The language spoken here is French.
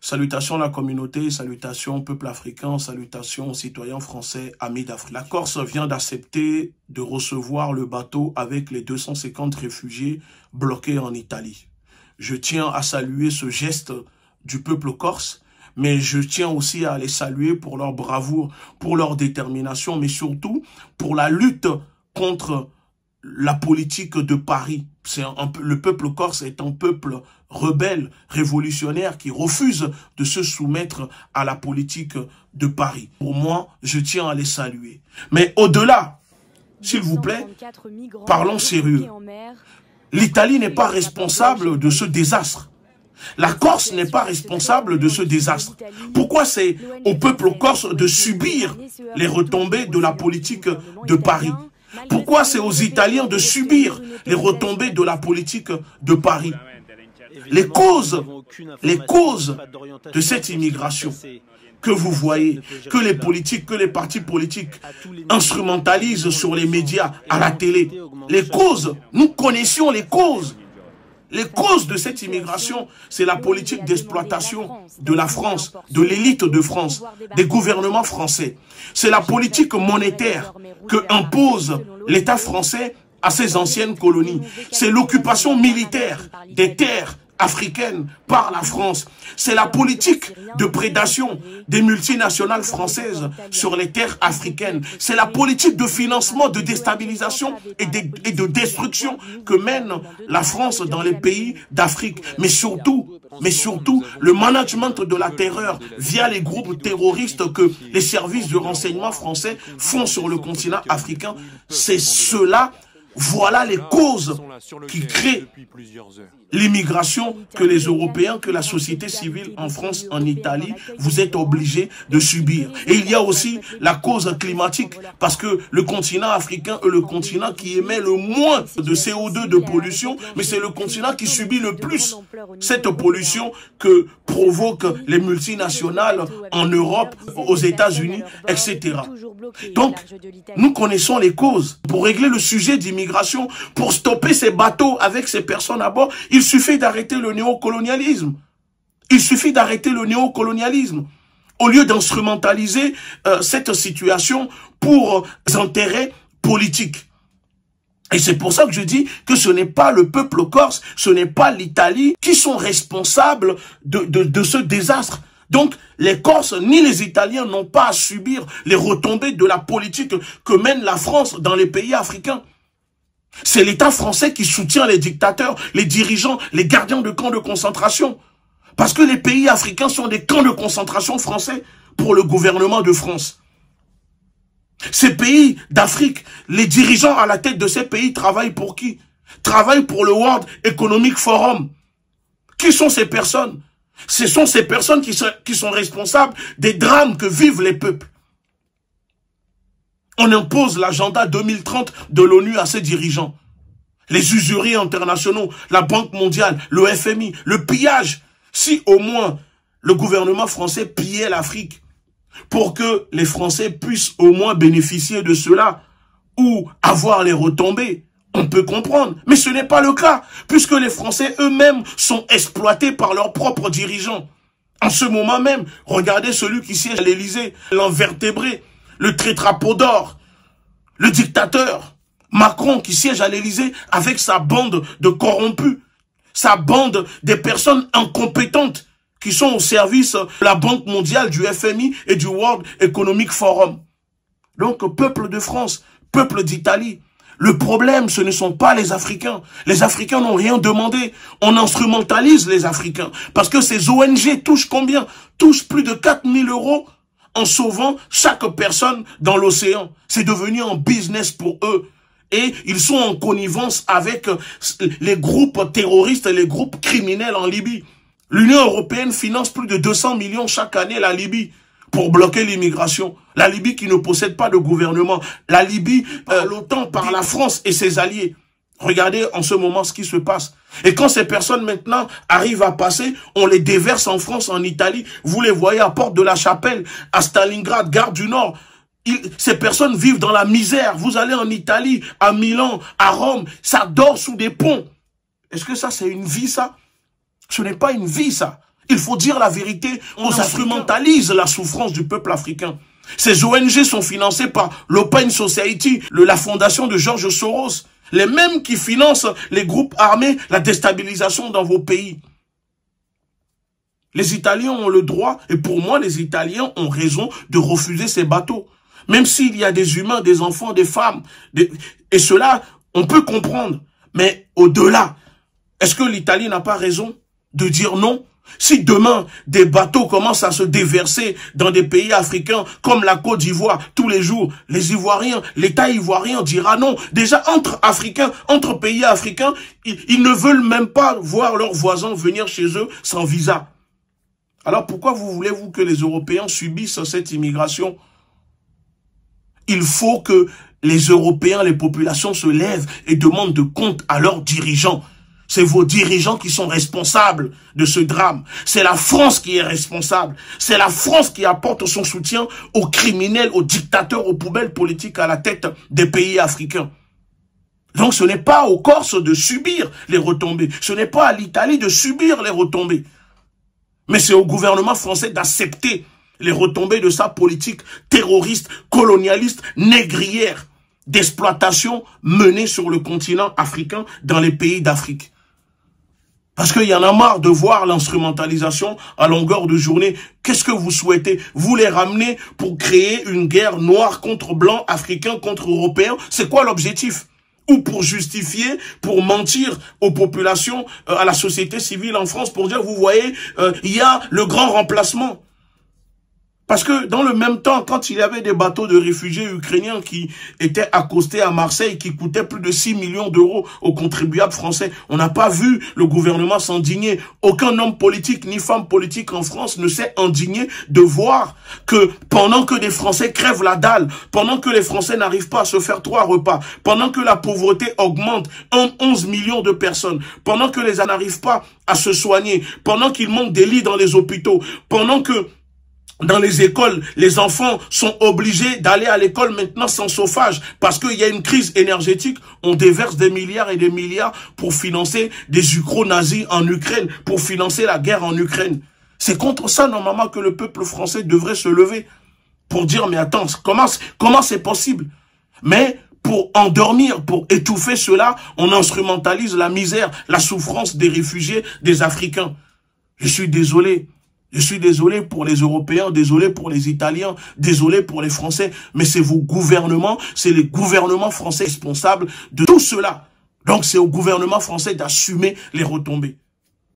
Salutations à la communauté, salutations au peuple africain, salutations aux citoyens français, amis d'Afrique. La Corse vient d'accepter de recevoir le bateau avec les 250 réfugiés bloqués en Italie. Je tiens à saluer ce geste du peuple corse, mais je tiens aussi à les saluer pour leur bravoure, pour leur détermination, mais surtout pour la lutte contre la politique de Paris. Le peuple corse est un peuple rebelle, révolutionnaire, qui refuse de se soumettre à la politique de Paris. Pour moi, je tiens à les saluer. Mais au-delà, s'il vous plaît, parlons sérieux. L'Italie n'est pas responsable de ce désastre. La Corse n'est pas responsable de ce désastre. Pourquoi c'est au peuple corse de subir les retombées de la politique de Paris? Pourquoi c'est aux Italiens de subir les retombées de la politique de Paris? Les causes de cette immigration que vous voyez, que les politiques, que les partis politiques instrumentalisent sur les médias, à la télé, les causes, nous connaissions les causes. Les causes de cette immigration, c'est la politique d'exploitation de la France, de l'élite de France, des gouvernements français. C'est la politique monétaire que impose l'État français à ses anciennes colonies. C'est l'occupation militaire des terres africaine par la France. C'est la politique de prédation des multinationales françaises sur les terres africaines. C'est la politique de financement, de déstabilisation et de destruction que mène la France dans les pays d'Afrique. Mais surtout, le management de la terreur via les groupes terroristes que les services de renseignement français font sur le continent africain. C'est cela. Voilà les causes qui créent l'immigration que les Européens, que la société civile en France, en Italie, vous êtes obligés de subir. Et il y a aussi la cause climatique, parce que le continent africain est le continent qui émet le moins de CO2 de pollution, mais c'est le continent qui subit le plus cette pollution que provoquent les multinationales en Europe, aux États-Unis, etc. Donc, nous connaissons les causes. Pour régler le sujet d'immigration, pour stopper ces bateaux avec ces personnes à bord, il suffit d'arrêter le néocolonialisme. Il suffit d'arrêter le néocolonialisme. Au lieu d'instrumentaliser cette situation pour des intérêts politiques. Et c'est pour ça que je dis que ce n'est pas le peuple corse, ce n'est pas l'Italie qui sont responsables de ce désastre. Donc, les Corses ni les Italiens n'ont pas à subir les retombées de la politique que mène la France dans les pays africains. C'est l'État français qui soutient les dictateurs, les dirigeants, les gardiens de camps de concentration. Parce que les pays africains sont des camps de concentration français pour le gouvernement de France. Ces pays d'Afrique, les dirigeants à la tête de ces pays travaillent pour qui? Travaillent pour le World Economic Forum. Qui sont ces personnes? Ce sont ces personnes qui sont responsables des drames que vivent les peuples. On impose l'agenda 2030 de l'ONU à ses dirigeants. Les usuriers internationaux, la Banque mondiale, le FMI, le pillage. Si au moins le gouvernement français pillait l'Afrique pour que les Français puissent au moins bénéficier de cela ou avoir les retombées, on peut comprendre. Mais ce n'est pas le cas, puisque les Français eux-mêmes sont exploités par leurs propres dirigeants. En ce moment même, regardez celui qui siège à l'Élysée, l'invertébré, le tétrapodore, le dictateur, Macron qui siège à l'Élysée avec sa bande de corrompus, sa bande des personnes incompétentes qui sont au service de la Banque mondiale, du FMI et du World Economic Forum. Donc, peuple de France, peuple d'Italie, le problème, ce ne sont pas les Africains. Les Africains n'ont rien demandé. On instrumentalise les Africains. Parce que ces ONG touchent combien? Touchent plus de 4 000 € en sauvant chaque personne dans l'océan. C'est devenu un business pour eux. Et ils sont en connivence avec les groupes terroristes et les groupes criminels en Libye. L'Union européenne finance plus de 200 millions chaque année la Libye pour bloquer l'immigration. La Libye qui ne possède pas de gouvernement. La Libye, l'OTAN par la France et ses alliés. Regardez en ce moment ce qui se passe. Et quand ces personnes maintenant arrivent à passer, on les déverse en France, en Italie. Vous les voyez à Porte de la Chapelle, à Stalingrad, Gare du Nord. Ces personnes vivent dans la misère. Vous allez en Italie, à Milan, à Rome, ça dort sous des ponts. Est-ce que ça c'est une vie ça? Ce n'est pas une vie ça. Il faut dire la vérité. On instrumentalise la souffrance du peuple africain. Ces ONG sont financées par l'Open Society, la fondation de George Soros. Les mêmes qui financent les groupes armés, la déstabilisation dans vos pays. Les Italiens ont le droit, et pour moi, les Italiens ont raison de refuser ces bateaux. Même s'il y a des humains, des enfants, des femmes, et cela, on peut comprendre. Mais au-delà, est-ce que l'Italie n'a pas raison de dire non? Si demain, des bateaux commencent à se déverser dans des pays africains comme la Côte d'Ivoire tous les jours, les Ivoiriens, l'État ivoirien dira non. Déjà, entre Africains, entre pays africains, ils ne veulent même pas voir leurs voisins venir chez eux sans visa. Alors pourquoi voulez-vous que les Européens subissent cette immigration? Il faut que les Européens, les populations se lèvent et demandent de compte à leurs dirigeants. C'est vos dirigeants qui sont responsables de ce drame. C'est la France qui est responsable. C'est la France qui apporte son soutien aux criminels, aux dictateurs, aux poubelles politiques à la tête des pays africains. Donc ce n'est pas aux Corses de subir les retombées. Ce n'est pas à l'Italie de subir les retombées. Mais c'est au gouvernement français d'accepter les retombées de sa politique terroriste, colonialiste, négrière, d'exploitation menée sur le continent africain, dans les pays d'Afrique. Parce qu'il y en a marre de voir l'instrumentalisation à longueur de journée. Qu'est-ce que vous souhaitez? Vous les ramenez pour créer une guerre noire contre blancs, africains contre européens? C'est quoi l'objectif? Ou pour justifier, pour mentir aux populations, à la société civile en France, pour dire, vous voyez, il y a le grand remplacement. Parce que dans le même temps, quand il y avait des bateaux de réfugiés ukrainiens qui étaient accostés à Marseille, qui coûtaient plus de 6 millions d'euros aux contribuables français, on n'a pas vu le gouvernement s'indigner. Aucun homme politique ni femme politique en France ne s'est indigné de voir que pendant que des Français crèvent la dalle, pendant que les Français n'arrivent pas à se faire 3 repas, pendant que la pauvreté augmente, 11 millions de personnes, pendant que les gens n'arrivent pas à se soigner, pendant qu'il manque des lits dans les hôpitaux, pendant que dans les écoles, les enfants sont obligés d'aller à l'école maintenant sans chauffage parce qu'il y a une crise énergétique. On déverse des milliards et des milliards pour financer des ukro-nazis en Ukraine, pour financer la guerre en Ukraine. C'est contre ça, normalement, que le peuple français devrait se lever pour dire, mais attends, comment c'est possible? Mais pour endormir, pour étouffer cela, on instrumentalise la misère, la souffrance des réfugiés, des Africains. Je suis désolé. Je suis désolé pour les Européens, désolé pour les Italiens, désolé pour les Français, mais c'est vos gouvernements, c'est les gouvernements français responsables de tout cela. Donc c'est au gouvernement français d'assumer les retombées.